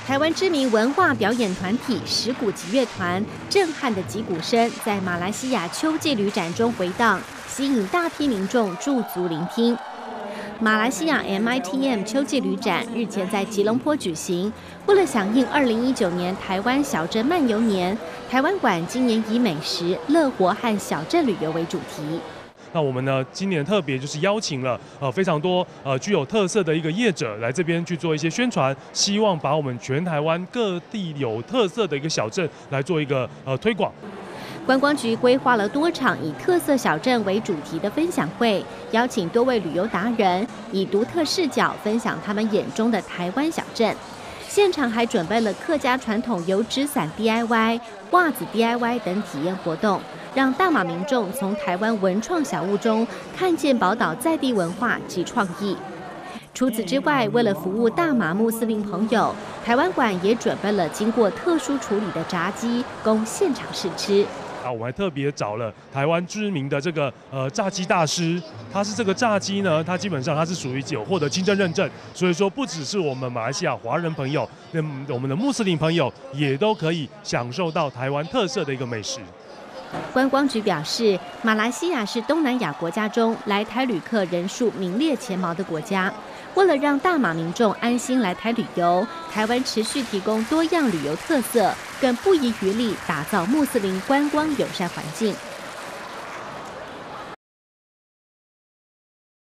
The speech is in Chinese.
台湾知名文化表演团体石鼓集乐团震撼的击鼓声在马来西亚秋季旅展中回荡，吸引大批民众驻足聆听。马来西亚 MITM 秋季旅展日前在吉隆坡举行，为了响应2019年台湾小镇漫游年，台湾馆今年以美食、乐活和小镇旅游为主题。 那我们呢，今年特别就是邀请了非常多具有特色的一个业者来这边去做一些宣传，希望把我们全台湾各地有特色的一个小镇来做一个推广。 观光局规划了多场以特色小镇为主题的分享会，邀请多位旅游达人以独特视角分享他们眼中的台湾小镇。现场还准备了客家传统油纸伞 DIY、袜子 DIY 等体验活动，让大马民众从台湾文创小物中看见宝岛在地文化及创意。除此之外，为了服务大马穆斯林朋友，台湾馆也准备了经过特殊处理的炸鸡，供现场试吃。 我们还特别找了台湾知名的这个炸鸡大师，他是这个炸鸡呢，他基本上他是属于有获得金证认证，所以说不只是我们马来西亚华人朋友，那我们的穆斯林朋友也都可以享受到台湾特色的一个美食。 观光局表示，马来西亚是东南亚国家中来台旅客人数名列前茅的国家。为了让大马民众安心来台旅游，台湾持续提供多样旅游特色，更不遗余力打造穆斯林观光友善环境。